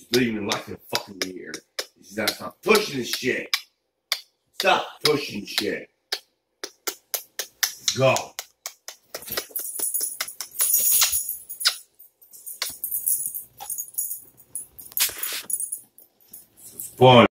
Not even like a fucking year. He says, stop pushing this shit. Stop pushing shit. Go. It's fun.